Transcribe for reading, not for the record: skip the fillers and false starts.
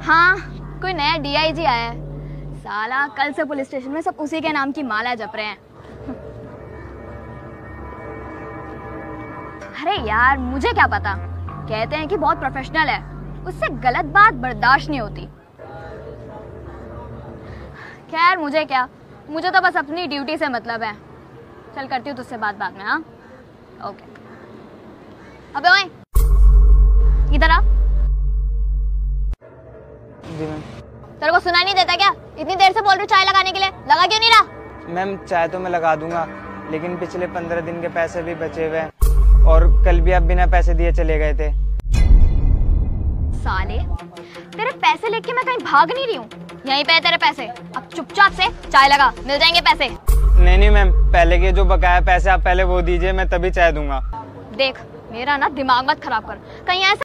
हाँ, कोई नया डीआईजी आया है। साला कल से पुलिस स्टेशन में सब उसी के नाम की माला जप रहे हैं। अरे यार, मुझे क्या पता, कहते हैं कि बहुत प्रोफेशनल है, उससे गलत बात बर्दाश्त नहीं होती। खैर मुझे क्या, मुझे तो बस अपनी ड्यूटी से मतलब है। चल करती हूँ तुझसे बात बाद में। हाँ ओके। अबे ओए, इधर आ। जी मैम। तेरे को सुनाई नहीं देता क्या? इतनी देर से बोल रही हूँ चाय लगाने के लिए, लगा क्यों नहीं रहा? मैम चाय तो मैं लगा दूंगा, लेकिन पिछले 15 दिन के पैसे भी बचे हुए हैं और कल भी आप बिना पैसे दिए चले गए थे। साले, तेरे पैसे लेके मैं कहीं भाग नहीं रही हूँ, यहीं पे है तेरे पैसे। अब चुपचाप से चाय लगा, मिल जाएंगे पैसे। नहीं मैम, पहले के जो बकाया पैसे आप पहले वो दीजिए, मैं तभी चाय दूंगा। देख, मेरा ना दिमाग मत खराब कर, कहीं ऐसा